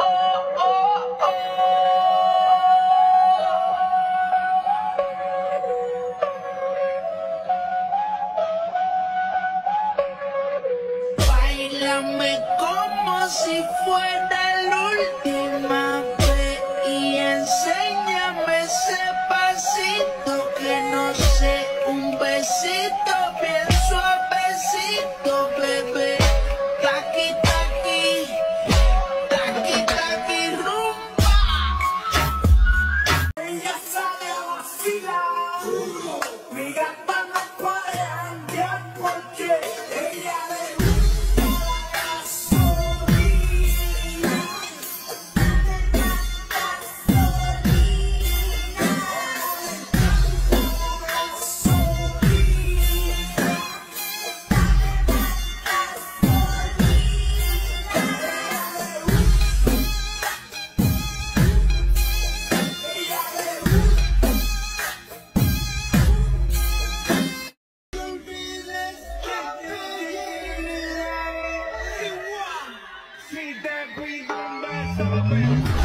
Báilame como si fuera la última vez y enséñame ese pasito que no sé, un besito bien suavecito, bebé. Taqui, taqui, taqui, taqui, rumba. Ella sale a vacilar, mi gata no puede andar porque ella le see that breeze on that